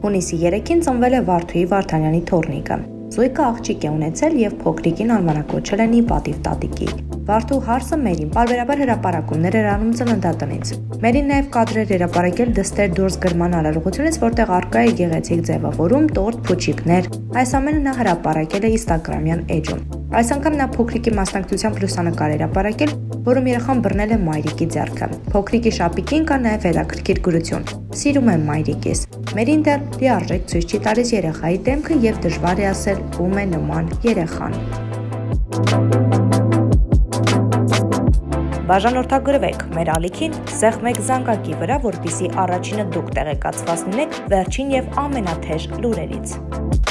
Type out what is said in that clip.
Հունիսի 3-ին ծնվել է Վարդուհի Վարդանյանի թոռնիկը։ Զույգը աղջիկ է ունեցել եւ փոքրիկին անվանակոչել են ի պատիվ տատիկի։ Վարդու հարսը Մերին պարբերաբար հրապարակումներ էր անում ծննդատնից։ Մերին նաև կադրեր հրապարակել դստեր դուրս գրման արարողությունից, որտեղ առկա է գեղեցիկ ձևավորում, տորտ, փուչիկներ։ Այս ամենը նա հրապարակել է Instagram-յան էջում։ Այս անգամ նա փոքրիկի մասնակցությամբ լուսանկար հրապարակել, որում երեխան բռնել է մայրիկի ձեռքը։ Փոքրիկի շապիկին կա նաև հետաքրքիր գրություն. «Սիրում եմ մայրիկիս»։ Մերին դեռ լիարժեք ցույց չի տալիս երեխայի դեմքը եւ դժվար է ասել ում է նման երեխան։ Բաժանորդագրվեք մեր ալիքին սեղմեք զանգակի վրա, որպեսզի առաջինը դուք տեղեկացված լինեք վերջին եւ ամենաթեժ լուրերից։